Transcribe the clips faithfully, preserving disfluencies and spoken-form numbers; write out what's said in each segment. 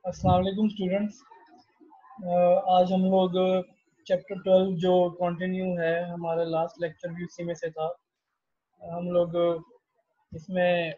अस्सलाम वालेकुम स्टूडेंट्स। आज हम लोग चैप्टर ट्वेल्व जो कंटिन्यू है, हमारा लास्ट लेक्चर भी उसी में से था। हम लोग इसमें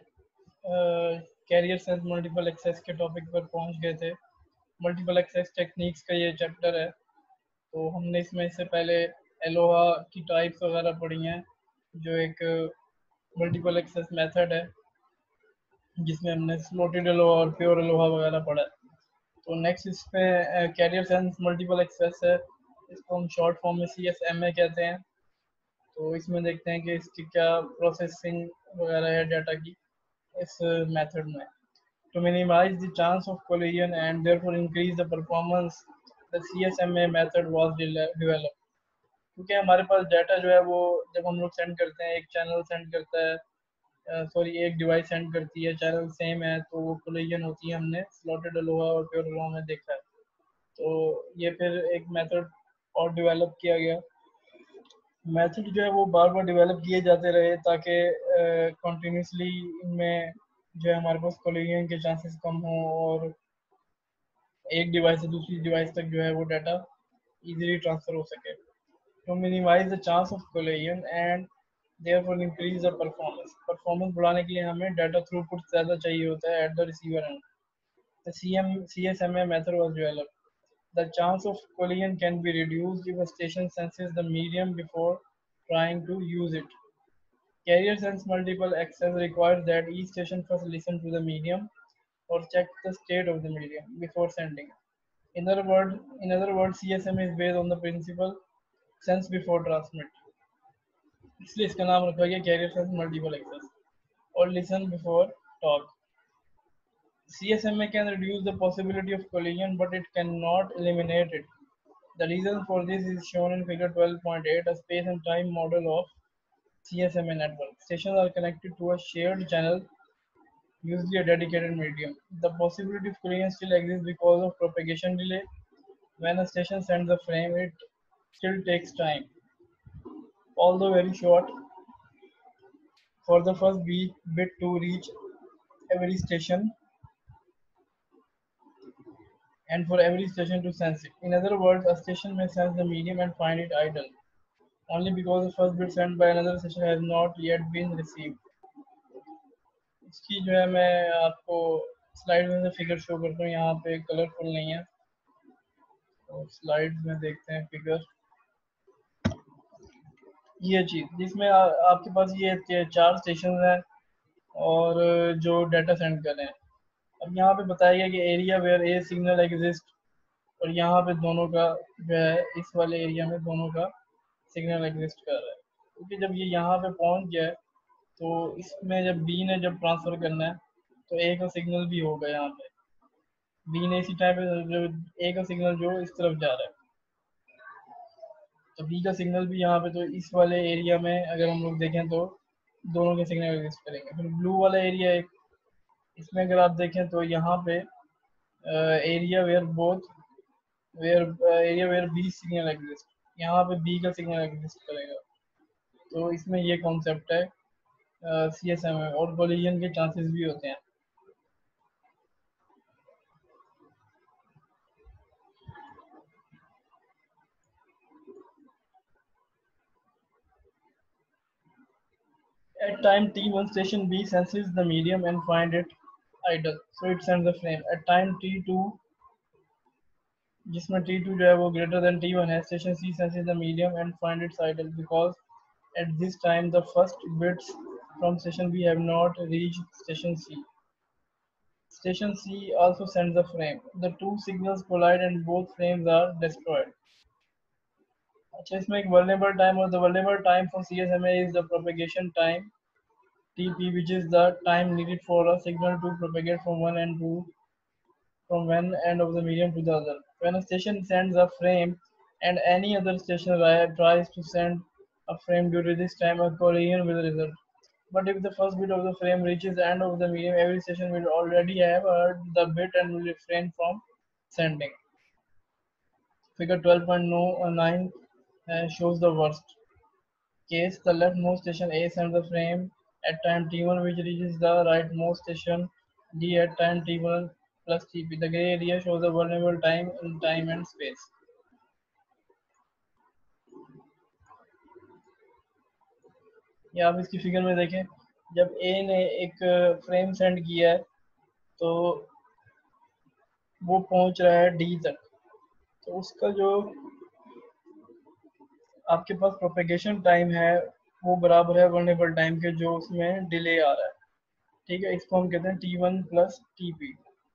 कैरियर सेंस मल्टीपल एक्सेस के टॉपिक पर पहुंच गए थे। मल्टीपल एक्सेस टेक्निक्स का ये चैप्टर है। तो हमने इसमें से पहले एलोहा की टाइप्स वगैरह पढ़ी हैं, जो एक मल्टीपल एक्सेस मेथड है जिसमें हमने स्लॉटेड एलोहा और प्योर एलोहा वगैरह पढ़ा है। तो नेक्स्ट इस पे कैरियर सेंस मल्टीपल एक्सेस है, इसको हम शॉर्ट फॉर्म में सी एस एम ए कहते हैं। तो इसमें देखते हैं कि इसकी क्या प्रोसेसिंग वगैरह है डाटा की इस मेथड में। To minimize the chance of collision and therefore increase the performance, the C S M A method was developed. क्योंकि हमारे पास डाटा जो है वो जब हम लोग सेंड करते हैं, एक चैनल सेंड करता है, सॉरी एक डिवाइस सेंड करती है, चैनल सेम है तो वो कोलिजन होती है, हमने स्लॉटेड अलोहा और प्योर अलोहा में देखा है। तो ये फिर एक मेथड और डेवलप किया गया। मेथड जो है वो बार बार डेवलप किए जाते रहे ताकि कंटिन्यूसली इनमें जो है हमारे पास कोलिजन के चांसेस कम हो और एक डिवाइस से दूसरी डिवाइस तक जो है वो डाटा इजीली ट्रांसफर हो सके। To minimise the chance of collision and therefore increase the performance. Performance बढ़ाने के लिए हमें डाटा थ्रूपुट ज़्यादा चाहिए होता है at the receiver end. The C M C S M A method was developed. The chance of collision can be reduced if a station senses the medium before trying to use it. Carrier sense multiple access requires that each station first listen to the medium or check the state of the medium before sending. In other words, in other words, C S M is based on the principle sense before transmit. इसलिए इसका नाम रखा गया carrier sense multiple access और listen before talk. C S M A can reduce the possibility of collision, but it cannot eliminate it. The reason for this is shown in figure twelve point eight, a space and time model of C S M A network. Stations are connected to a shared channel, usually a dedicated medium. The possibility of collision still exists because of propagation delay. When a station sends a frame, it still takes time, although very short, for the first bit to reach every station and for every station to sense it. In other words, a station may sense the medium and find it idle, only because the first bit sent by another station has not yet been received. इसकी जो है मैं आपको slide में से figure show करता हूँ, यहाँ पे कलरफुल नहीं है तो स्लाइड में देखते हैं फिगर। ये चीज़ जिसमें आ, आपके पास ये चार स्टेशन हैं और जो डाटा सेंड कर रहे हैं। अब यहाँ पे बताया गया कि area where a signal exist, और यहाँ पे दोनों का जो है इस वाले एरिया में दोनों का सिग्नल एग्जिस्ट कर रहा है। क्योंकि जब ये यहाँ पे पहुँच गया है तो इसमें जब बी ने जब ट्रांसफ़र करना है तो ए का सिग्नल भी होगा यहाँ पे। बी ने इसी टाइम पे जो ए का सिग्नल जो इस तरफ जा रहा है तो बी का सिग्नल भी यहाँ पे, तो इस वाले एरिया में अगर हम लोग देखें तो दोनों के सिग्नल एग्जिस्ट करेंगे। फिर ब्लू वाला एरिया एक, इसमें अगर आप देखें तो यहाँ पे area where both where area where B signal exist, यहाँ पे बी का सिग्नल एग्जिस्ट करेगा। तो इसमें ये कॉन्सेप्ट है सी एस एम में, और कोलिजन के चांसेस भी होते हैं। At time t, one station B senses the medium and find it idle, so it sends the frame. At time t two, जिसमें T two जो है वो greater than T one है, station C senses the medium and find it idle because at this time the first bits from station B have not reached station C. Station C also sends the frame. The two signals collide and both frames are destroyed. अच्छा, इसमें एक vulnerable time और the vulnerable time for C S M A is the propagation time T P, which is the time needed for a signal to propagate from one end to from one end of the medium to the other. When a station sends a frame and any other station tries to send a frame during this time, a collision will result. But if the first bit of the frame reaches the end of the medium, every station will already have heard the bit and will refrain from sending. Figure twelve point nine uh, shows the worst case. The leftmost station A sends the frame at time t one, which reaches the rightmost station D at time t one plus T P. The gray area shows the vulnerable time in time and space. ये आप इसकी figure में देखें, जब ए ने एक frame send किया है तो वो पहुंच रहा है डी तक, तो उसका जो आपके पास प्रोपेगेशन टाइम है वो बराबर है वल्नरेबल टाइम के जो उसमें डिले आ रहा है। ठीक है, इसको हम कहते हैं T one plus T P.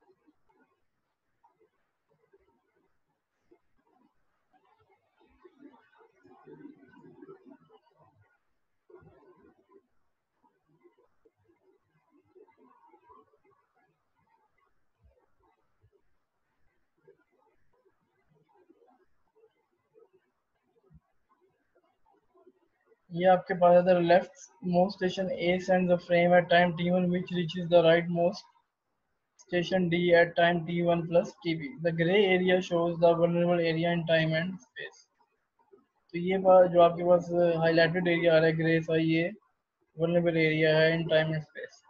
ये आपके पास है, the left most station A sends the frame at time T one which reaches the right most station D at time t one plus T P. The gray area shows the vulnerable area in time and space. तो ये बात जो आपके पास highlighted area आ रहा है grey सा, ये vulnerable area है in time and space.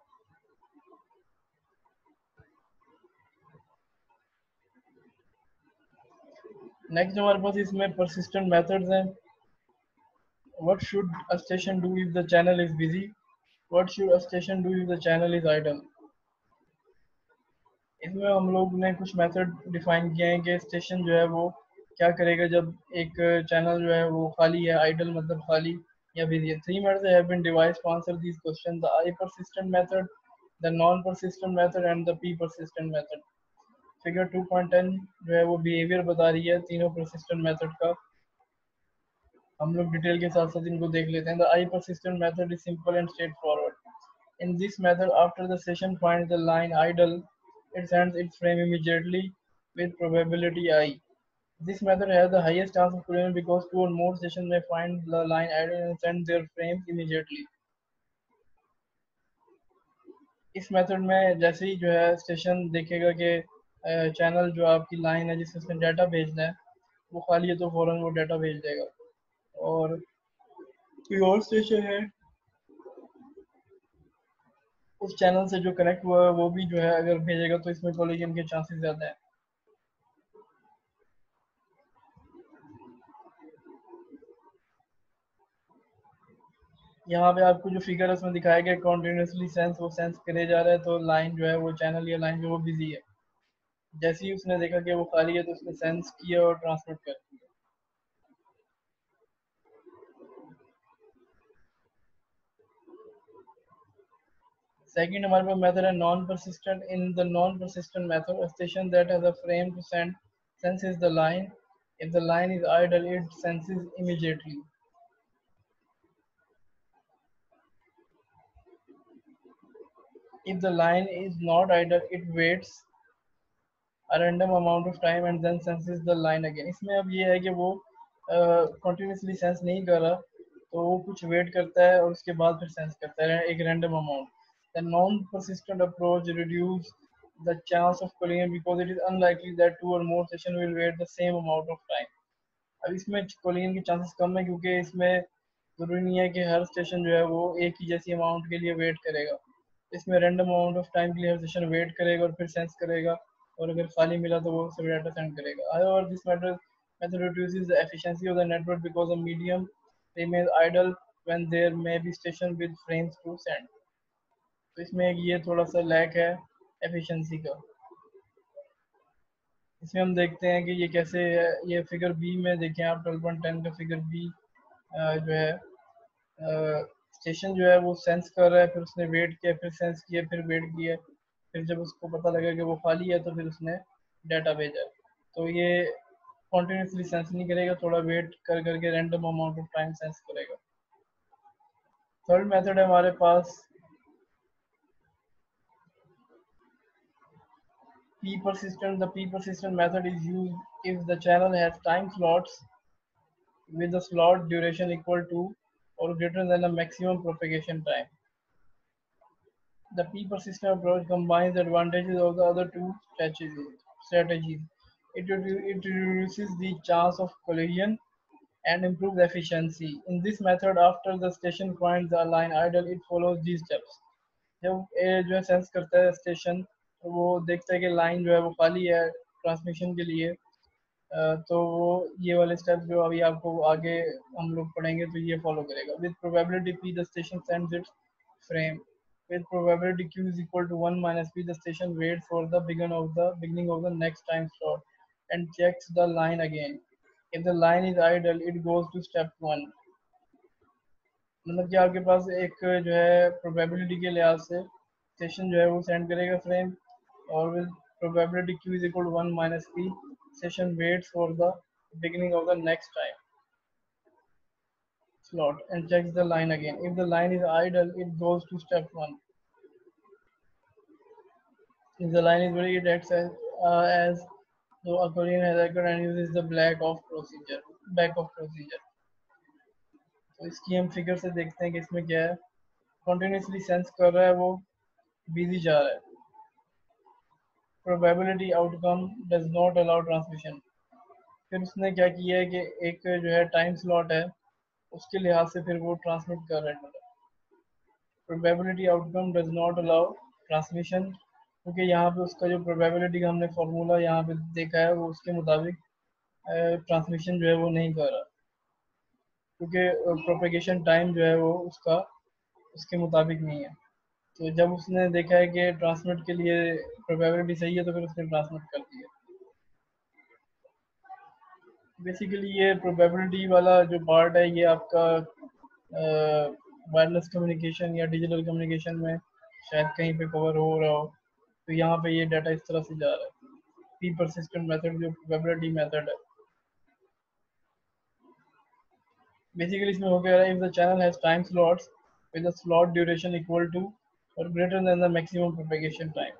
Next हमारे पास इसमें persistent methods हैं। What should a station do if the channel is busy? What should a station do if the channel is idle? इसमें हम लोग ने कुछ मेथड डिफाइन किए हैं कि स्टेशन जो है वो क्या करेगा जब एक चैनल जो है वो खाली है, आइडल मतलब खाली या बिजी है। Three methods have been devised to answer this question, the I persistent method, the non persistent method and the P persistent method. Figure two point ten जो है वो बिहेवियर बता रही है तीनों परसिस्टेंट मेथड का। हम लोग डिटेल के साथ साथ इनको देख लेते हैं। The I persistent method is simple and straightforward. In this method, after the station finds the line idle, it sends its frame immediately with probability I. This method has the highest chance of collision because two or more stations may find the line idle and send their frames immediately. इस method में जैसे ही जो है station देखेगा कि channel जो आपकी line है जिसमें उसने डाटा भेजना है वो खाली है तो फौरन वो डाटा भेज देगा। और कोई और स्टेशन है उस चैनल से जो कनेक्ट हुआ है वो भी जो है अगर भेजेगा तो इसमें कोलिजन के चांसेस ज़्यादा हैं। यहाँ पे आपको जो फिगर है उसमें दिखाया गया कॉन्टिन्यूसली सेंस वो सेंस करे जा रहा है, तो लाइन जो है वो चैनल या लाइन जो वो बिजी है। जैसे ही उसने देखा कि वो खाली है तो उसने सेंस किया और ट्रांसमिट कर दिया। सेकंड हमारे पास मेथड है non persistent. In the non persistent method, a station that has a frame to send senses the line. If the line is idle, it senses immediately. If the line is not idle, it waits a random amount of time and then senses the line again. इसमें अब ये है कि वो continuously uh, sense नहीं कर रहा, तो वो कुछ वेट करता है और उसके बाद फिर सेंस करता है एक random amount. The non persistent approach reduce the chance of collision because it is unlikely that two or more sessions will wait the same amount of time. अब इसमें collision की chances कम है क्योंकि इसमें जरूरी नहीं है कि हर स्टेशन जो है वो एक ही जैसी अमाउंट के लिए वेट करेगा। इसमें रैंडम अमाउंट ऑफ टाइम के लिए हर स्टेशन वेट करेगा और फिर सेंस करेगा और अगर खाली मिला तो वो सब डाटा सेंड करेगा। However, this method method reduces the efficiency of the network because the medium remains idle when there may be station with frames to send. तो इसमें ये थोड़ा सा लैक है एफिशिएंसी का। इसमें हम देखते हैं कि ये कैसे है। ये फिगर बी में देखें आप, ट्वेल्व पॉइंट टेन का फिगर बी जो है स्टेशन जो है वो सेंस कर रहा है, फिर उसने वेट किया, फिर सेंस किया, फिर वेट किया, फिर जब उसको पता लगा कि वो खाली है तो फिर उसने डाटा भेजा। तो ये कॉन्टिन्यूसली सेंस नहीं करेगा, थोड़ा वेट कर करके random amount of time sense करेगा। थर्ड मेथड है हमारे पास P persistent. The P persistent method is used if the channel has time slots with the slot duration equal to or greater than the maximum propagation time. The P persistent approach combines the advantages of the other two strategies. It, it reduces the chance of collision and improves efficiency. In this method, after the station finds the line idle, it follows these steps. जब ए जो है sense करता है station तो वो देखता है कि लाइन जो है वो खाली है ट्रांसमिशन के लिए। अ, तो वो ये वाले स्टेप जो अभी आपको आगे हम लोग पढ़ेंगे तो ये फॉलो करेगा। With probability P the station sends its frame. With probability q is equal to one minus p, the station waits for the beginning of the beginning of the next time slot and checks the line again. If the line is idle, it goes to step one. मतलब कि आपके पास एक जो है probability के लिहाज से station जो है वो सेंड करेगा फ्रेम, और with probability q is equal to one minus p, station waits for the beginning of the next time slot and checks the line again. If the line is idle, it goes to step one. If the line is very, it acts as, uh, as though a collision has occurred and uses the back of procedure. Back of procedure. तो इसकी हम figure से देखते हैं कि इसमें क्या है। कंटिन्यूसली सेंस कर रहा है, वो बिजी जा रहा है। Probability outcome does not allow transmission. फिर उसने क्या किया है कि एक जो है टाइम स्लॉट है उसके लिहाज से फिर वो ट्रांसमिट कर रहा है। Probability outcome does not allow transmission, क्योंकि यहाँ पे उसका जो प्रोबेबिलिटी का हमने फॉर्मूला यहाँ पे देखा है वो उसके मुताबिक ट्रांसमिशन जो है वो नहीं कर रहा, क्योंकि प्रोपेगेशन टाइम जो है वो उसका उसके मुताबिक नहीं है। तो जब उसने देखा है कि ट्रांसमिट के लिए प्रोबेबिलिटी सही है तो फिर उसने ट्रांसमिट कर दिया। बेसिकली ये प्रोबेबिलिटी वाला जो पार्ट है ये आपका वायरलेस कम्युनिकेशन या डिजिटल कम्युनिकेशन में शायद कहीं पे कवर हो रहा हो। तो यहाँ पे ये डाटा इस तरह से जा रहा है। पी परसिस्टेंट मेथड जो प्रोबेबिलिटी मेथड है, बेसिकली इसमें हो गया है, if the channel has time slots with the slot duration equal to और greater than the maximum propagation time.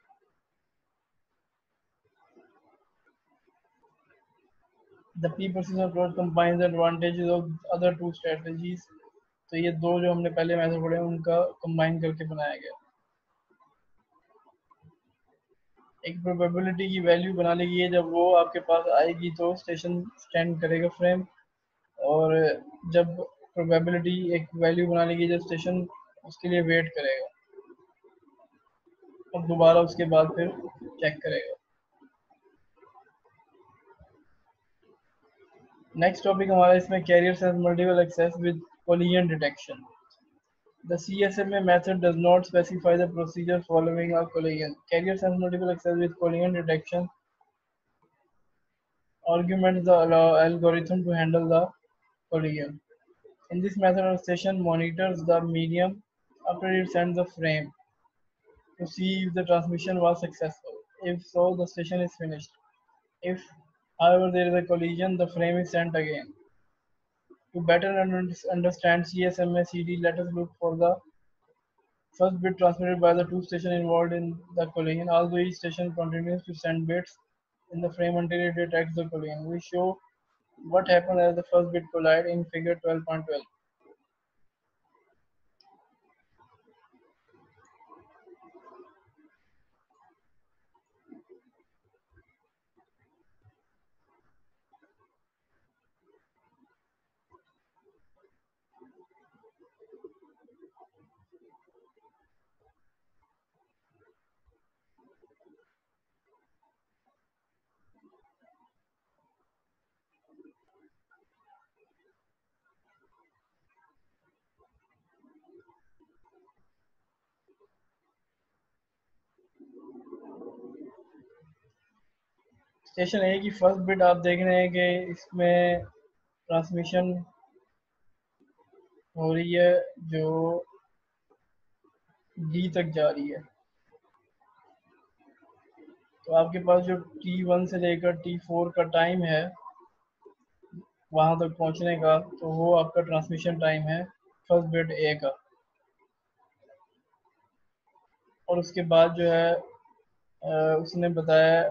The P persistent approach combines the advantages of other two strategies। तो ये दो जो हमने पहले मेथड पढ़े उनका कंबाइन करके बनाया गया। एक प्रोबेबिलिटी की वैल्यू बना लेगी जब वो आपके पास आएगी तो स्टेशन स्टैंड करेगा फ्रेम, और जब प्रोबेबिलिटी एक वैल्यू बना लेगी जब स्टेशन उसके लिए वेट करेगा और दोबारा उसके बाद फिर चेक करेगा। नेक्स्ट टॉपिक हमारा इसमें carrier sense multiple access with collision detection. The C S M A method does not specify the procedure following a collision. Carrier sense multiple access with collision detection augments the algorithm to handle the collision. In this method, a station monitors the medium after it sends the frame to see if the transmission was successful. If so, the station is finished. If, however, there is a collision, the frame is sent again. To better understand C S M A C D, let us look for the first bit transmitted by the two stations involved in the collision, although each station continues to send bits in the frame until it detects the collision. We show what happens as the first bit collide in figure twelve point twelve. Station A की first bit आप देख रहे हैं कि इसमें transmission हो रही है जो डी तक जा रही है। तो आपके पास जो टी वन से लेकर टी फोर का टाइम है वहां तक पहुंचने का, तो वो आपका ट्रांसमिशन टाइम है फर्स्ट बिट ए का। और उसके बाद जो है उसने बताया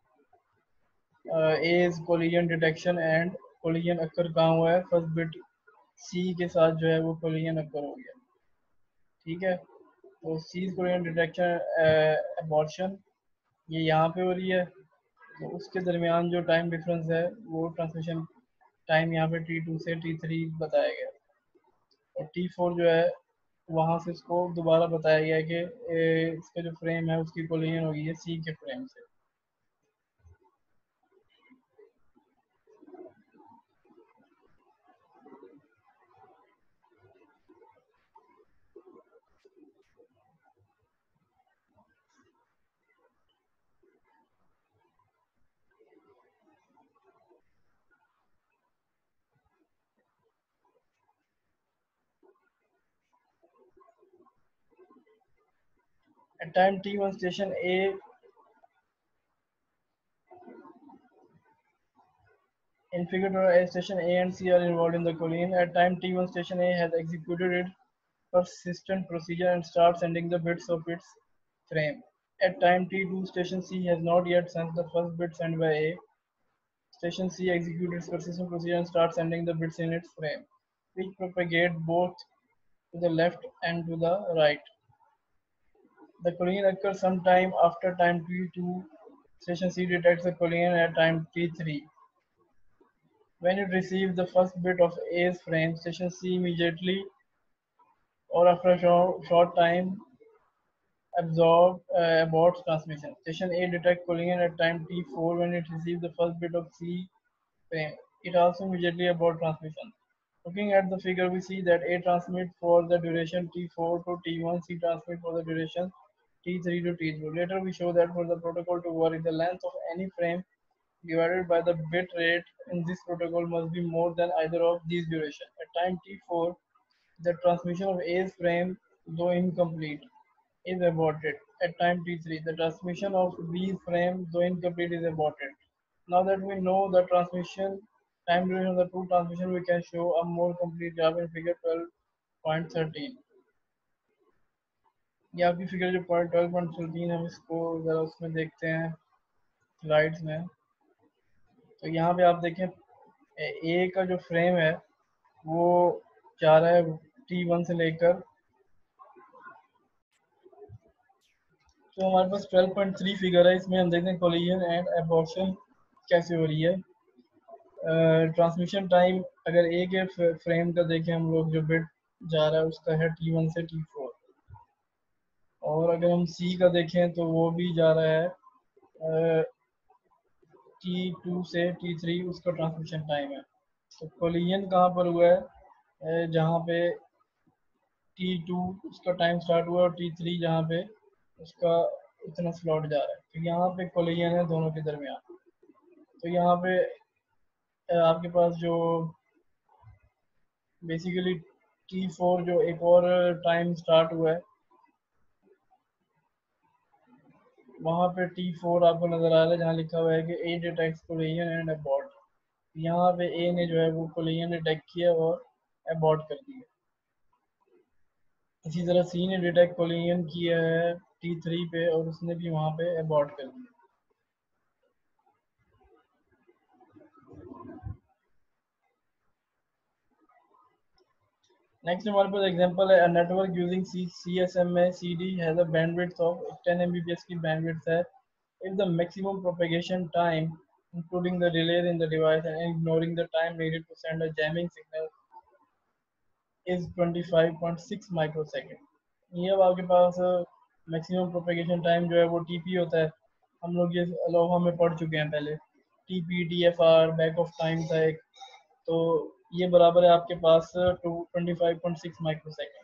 A is collision detection and collision occur कहाँ हुआ है, फर्स्ट बिट सी के साथ जो है वो कोलिजन अक्कर हो गया। ठीक है, तो सी कोलिजन डिटेक्शन अबॉर्शन ये यहाँ पे हो रही है, तो उसके दरमियान जो टाइम डिफरेंस है वो ट्रांसमिशन टाइम यहाँ पे टी टू से टी थ्री बताया गया। और टी फोर जो है वहाँ से इसको दोबारा बताया गया कि ए, इसका जो फ्रेम है उसकी कोलिजन होगी है सी के फ्रेम से। At time T one, station A in figure A, station A and C are involved in the collision. At time T one, station A has executed its persistent procedure and starts sending the bits of its frame. At time T two, station C has not yet sent the first bit sent by A. Station C executes its persistent procedure and starts sending the bits in its frame, which propagate both to the left and to the right. The collision occurs sometime after time T two. Station C detects the collision at time T three. When it receives the first bit of A's frame, station C immediately or after a short, short time absorb uh, aborts transmission. Station A detects collision at time T four when it receives the first bit of C frame. It also immediately aborts transmission. Looking at the figure, we see that A transmits for the duration T four to T one, C transmits for the duration T three to T two. Later, we show that for the protocol to work, the length of any frame divided by the bit rate in this protocol must be more than either of these durations. At time T four, the transmission of A's frame, though incomplete, is aborted. At time T three, the transmission of B's frame, though incomplete, is aborted. Now that we know the transmission time duration of the two transmission, we can show a more complete graph in figure twelve point thirteen. ये आपकी figure जो point twelve point thirteen हम इसको ज़रा उसमें देखते हैं slides में। तो यहाँ पे आप देखें ए का जो फ्रेम है वो जा रहा है टी वन से लेकर, तो हमारे पास ट्वेल्व पॉइंट थ्री फिगर है। इसमें हम देखते हैं कोलिजन एंड एबॉर्शन कैसे हो रही है। ट्रांसमिशन टाइम अगर ए के फ्रेम का देखें हम लोग, जो बिट जा रहा है उसका है टी वन से टी फोर, और अगर हम सी का देखें तो वो भी जा रहा है टी टू से टी थ्री, उसका ट्रांसमिशन टाइम है। तो कोलिजन कहाँ पर हुआ है, जहाँ पे टी टू उसका टाइम स्टार्ट हुआ और टी थ्री जहाँ पे उसका इतना स्लॉट जा रहा है, तो यहाँ पे कोलिजन है दोनों के दरमियान। तो यहाँ पे आपके पास जो बेसिकली टी फोर जो एक और टाइम स्टार्ट हुआ है, वहाँ पे टी फोर आपको नज़र आ रहा है जहाँ लिखा हुआ है कि A detects collision and abort. यहाँ पे ए ने जो है वो कोलिजन डिटेक्ट किया और अबॉर्ट कर दिया। इसी तरह सी ने डिटेक्ट कोलिजन किया है टी थ्री पे और उसने भी वहाँ पे अबॉर्ट कर दिया। नेक्स्ट हमारे पास एग्जांपल है, network using C S M A C D has a bandwidth of ten M B P S की बैंडविड्थ है। If the maximum propagation time including the delays in the device and ignoring the time needed to send a jamming signal is twenty-five point six microsecond. ये अब आपके पास maximum propagation time जो है वो TP होता है। हम लोग ये अलोहा में पढ़ चुके हैं पहले, TP D F R back off time था एक, तो ये बराबर है आपके पास two twenty five point six micro second.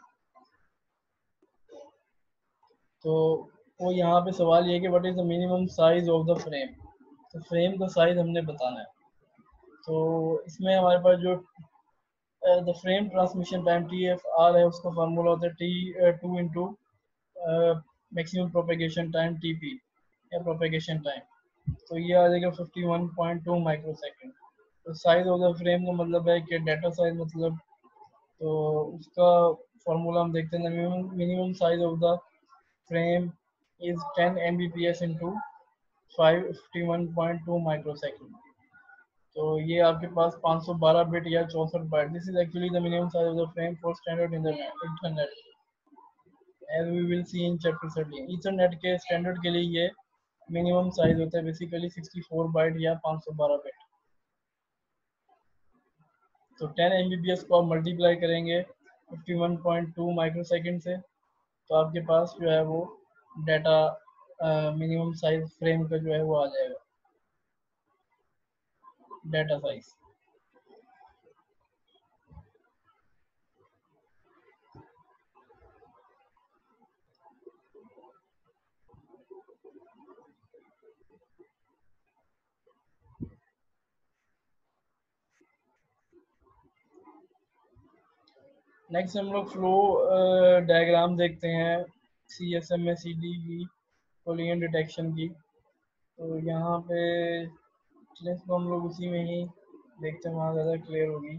तो वो यहाँ पे सवाल ये कि what is the minimum size of the frame, तो फ्रेम का साइज हमने बताना है। तो इसमें हमारे पास जो the frame transmission time T F R है, उसका फार्मूला होता है T two into maximum propagation time T P या प्रोपेगेशन टाइम, तो ये आ जाएगा fifty one point two micro second. तो साइज ऑफ द फ्रेम का मतलब है कि डाटा साइज मतलब, तो उसका फार्मूला हम देखते हैं, minimum size of the frame is ten M B P S into five fifty one point two micro second. तो ये आपके पास पाँच सौ बारह बिट या चौंसठ byte. This is actually the minimum size of the frame for standard internet as we will see in chapter thirteen. Ethernet के standard के लिए ये मिनिमम साइज होता है बेसिकली सिक्सटी फोर बाइट या पाँच सौ बारह बिट। तो ten M B P S को आप मल्टीप्लाई करेंगे fifty one point two micro second से, तो आपके पास जो है वो डाटा मिनिमम साइज फ्रेम का जो है वो आ जाएगा, डाटा साइज। नेक्स्ट हम लोग फ्लो डायग्राम देखते हैं C S M S C D की कोलिजन डिटेक्शन की। तो यहाँ पे इसको हम लोग उसी में ही देखते हैं, वहाँ ज़्यादा क्लियर होगी।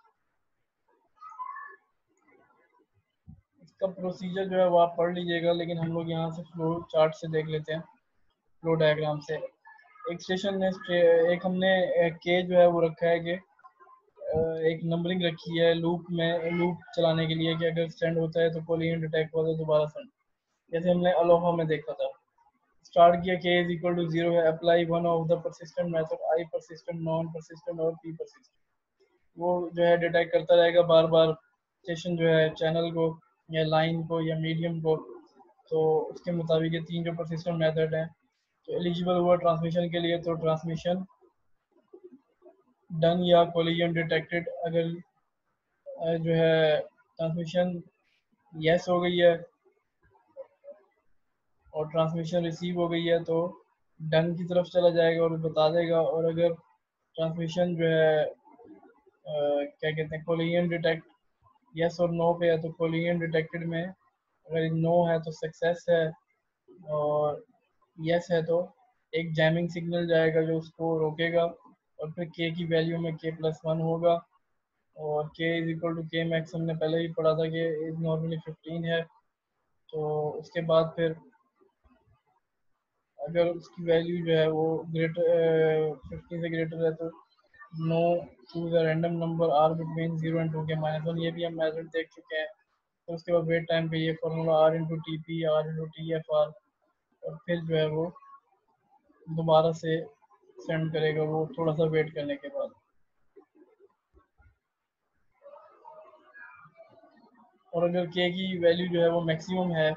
इसका प्रोसीजर जो है वो आप पढ़ लीजिएगा, लेकिन हम लोग यहाँ से फ्लो चार्ट से देख लेते हैं, फ्लो डायग्राम से। एक स्टेशन में एक हमने के जो है वो रखा है कि एक नंबरिंग रखी है लूप में, लूप चलाने के लिए कि अगर सेंड होता है तो कोलिजन डिटेक्ट होता है दोबारा सेंड, जैसे हमने अलोहा में देखा था। स्टार्ट किया K is equal to zero है, apply one of the persistent method, I persistent, non persistent और पी परसिस्टेंट। वो जो है डिटेक्ट करता रहेगा बार बार स्टेशन जो है चैनल को या लाइन को या मीडियम को। तो उसके मुताबिक ये तीन जो परसिस्टेंट मेथड हैं, तो एलिजिबल हुआ ट्रांसमिशन के लिए तो ट्रांसमिशन डन या कोलिजन डिटेक्टेड। अगर जो है ट्रांसमिशन यस हो गई है और ट्रांसमिशन रिसीव हो गई है तो डन की तरफ चला जाएगा और बता देगा। और अगर ट्रांसमिशन जो है आ, क्या कहते हैं कोलिजन डिटेक्ट यस और नो पे है तो कोलिजन डिटेक्टेड में अगर नो है तो सक्सेस है, और यस है तो एक जैमिंग सिग्नल जाएगा जो उसको रोकेगा, और फिर के की वैल्यू में के प्लस वन होगा, और K is equal to K max हमने पहले ही पढ़ा था कि इज नॉर्मली फिफ्टीन है। तो उसके बाद फिर अगर उसकी वैल्यू जो है वो ग्रेटर फिफ्टी से ग्रेटर है तो no choose a random number R between zero and two K minus one. ये भी हम मेथड देख चुके हैं। तो उसके बाद वेट टाइम पे ये formula R into T P R into T F R, और फिर जो है वो दोबारा से सेंड करेगा वो थोड़ा सा वेट करने के बाद। और अगर के की वैल्यू जो है वो मैक्सिमम है,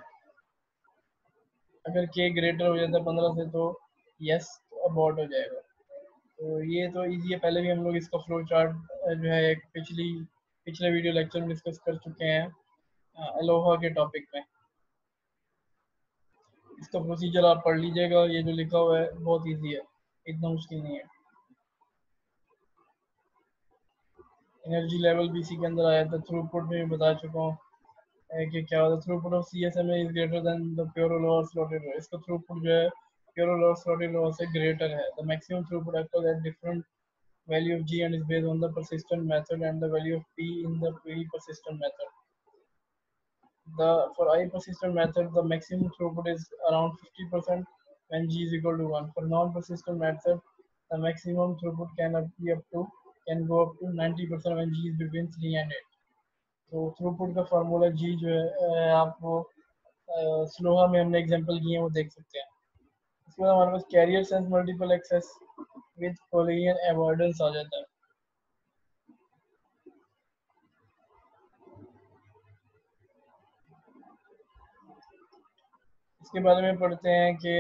अगर के ग्रेटर हो जाता है पंद्रह से तो यस तो अबॉर्ट हो जाएगा। तो ये तो इजी है, पहले भी हम लोग इसका फ्लो चार्ट जो है एक पिछली पिछले वीडियो लेक्चर में डिस्कस कर चुके हैं अलोहा के टॉपिक में। इसका प्रोसीजर आप पढ़ लीजिएगा, ये जो लिखा हुआ है बहुत इजी है, इतना मुश्किल नहीं है। एनर्जी लेवल भी इसी के अंदर आया था, थ्रूपुट में भी बता चुका हूँ कि क्या होता है। Throughput of C S M is greater than the pure loss slotted law. इसका थ्रूपुट जो है प्योर लॉस स्लॉटेड लॉ से ग्रेटर है। The maximum throughput actual at different value of g and is based on the persistent method and the value of p in the pre-persistent method. The for I persistent method, the maximum throughput is around fifty percent when g is equal to one. For non-persistent method, the maximum throughput can be up to can go up to ninety percent when g is between three and eight. तो throughput का formula g जो है आप वो स्लोहा में हमने example किए हैं वो देख सकते हैं। इसके बाद हमारे पास carrier sense multiple access with collision avoidance आ जाता है। इसके बारे में पढ़ते हैं कि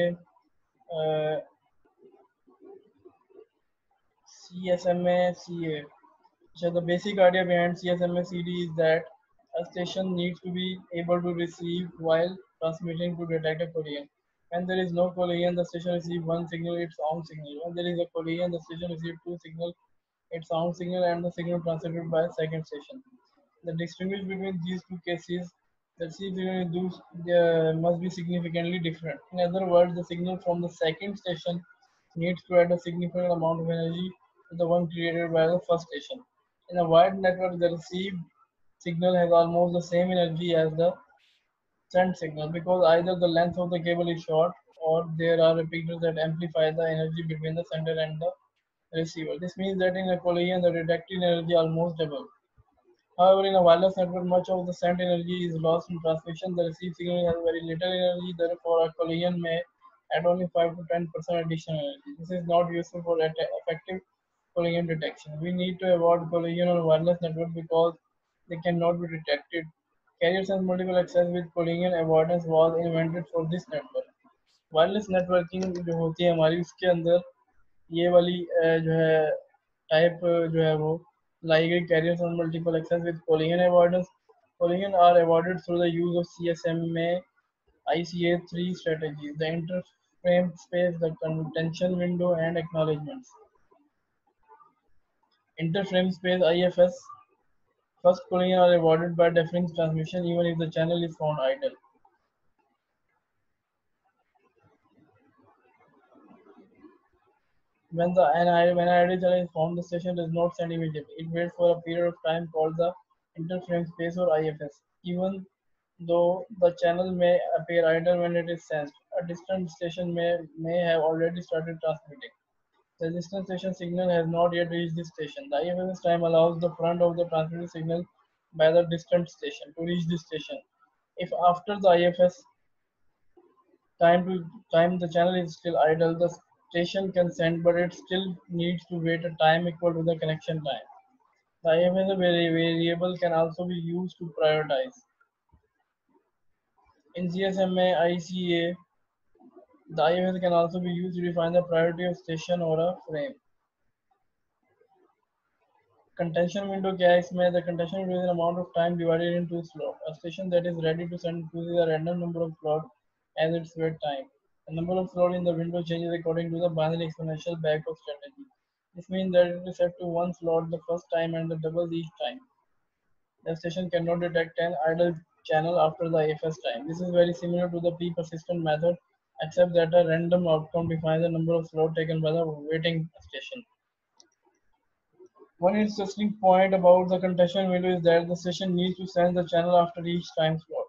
C S M A C A. So the basic idea behind C S M A C D is that a station needs to be able to receive while transmitting to detect a collision. When there is no collision, the station receives one signal, its own signal. When there is a collision, the station receives two signals, its own signal, and the signal transmitted by a second station. The distinguish between these two cases, the signal uh, must be significantly different. In other words, the signal from the second station needs to add a significant amount of energy to the one created by the first station. In a wired network, the received signal has almost the same energy as the sent signal because either the length of the cable is short or there are repeaters that amplify the energy between the sender and the receiver. This means that in a collision, the detected energy almost double. However, in a wireless network, much of the sent energy is lost in transmission. The received signal has very little energy, therefore, a collision may add only five to ten percent additional energy. This is not useful for effective collision detection. We need to avoid collision on wireless network because they cannot be detected. Carrier sense multiple access with collision avoidance was invented for this network. Wireless networking जो होती है हमारी, उसके अंदर ये वाली जो है टाइप जो है वो लाई गई, carriers on multiple access with collision avoidance. Collision are avoided through the use of CSM में I C A three strategies: the interframe space, the contention window, and acknowledgements. Interframe space I F S. First collision are avoided by deferring transmission even if the channel is found idle. When the an when an idle channel is found, the station does not send immediately. It waits for a period of time called the interframe space or I F S. Even though the channel may appear idle when it is sensed, a distant station may, may have already started transmitting. The distant station signal has not yet reached this station. The I F S time allows the front of the transmitted signal by the distant station to reach this station. If after the I F S time to time the channel is still idle, the station can send, but it still needs to wait a time equal to the connection time. The I F S variable can also be used to prioritize. In C S M A I C A, the I F S can also be used to define the priority of station or a frame. Contention window क्या है इसमें? The contention window is an amount of time divided into slots. A station that is ready to send chooses a random number of slots as its wait time. The number of slots in the window changes according to the binary exponential backoff strategy. This means that it is set to one slot the first time and the double each time. The station cannot detect an idle channel after the I F S time. This is very similar to the p-persistent method, except that a random outcome defines the number of slots taken by the waiting station. One interesting point about the contention window is that the station needs to sense the channel after each time slot.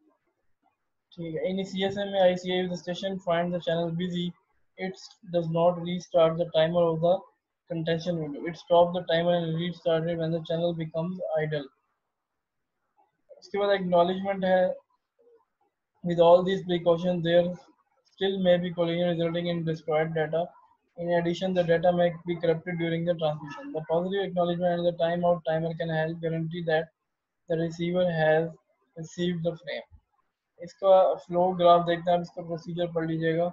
In C S M A I C A, if the station finds the channel busy, it does not restart the timer of the contention window. It stops the timer and restarts it when the channel becomes idle. उसके बाद acknowledgement है. With all these precautions, there still may be collision resulting in destroyed data. In addition, the data may be corrupted during the transmission. The positive acknowledgement and the timeout timer can help guarantee that the receiver has received the frame. इसका flow graph देखते हैं, इसका procedure पढ़ लीजिएगा.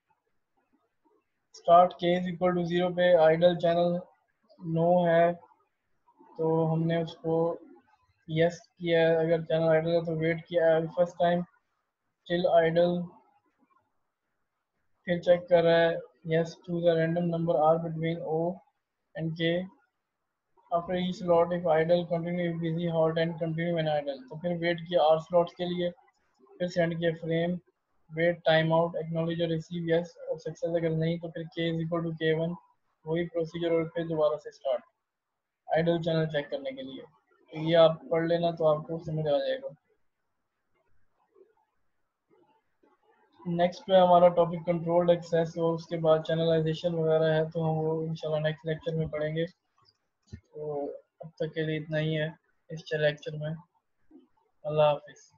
Start k is equal to zero पे idle channel no है तो हमने उसको यस किया. अगर चैनल आइडल है तो वेट किया फर्स्ट टाइम स्टिल आइडल. फिर चेक कर रहा है yes choose a random number r between o and k. after each slot if idle continue, if busy halt and continue when idle. तो फिर wait किया r slots के लिए, फिर सेंड किया frame, wait time out, acknowledge और receive yes और success. अगर नहीं तो फिर k is equal to K one, वही प्रोसीजर और फिर दोबारा से स्टार्ट आइडल चैनल चेक करने के लिए. तो ये आप पढ़ लेना तो आपको समझ आ जाएगा. नेक्स्ट पे हमारा टॉपिक कंट्रोल्ड एक्सेस और उसके बाद चैनलाइजेशन वगैरह है, तो हम वो इंशाल्लाह नेक्स्ट लेक्चर में पढ़ेंगे. तो अब तक के लिए इतना ही है इस लेक्चर में. अल्लाह हाफिज़.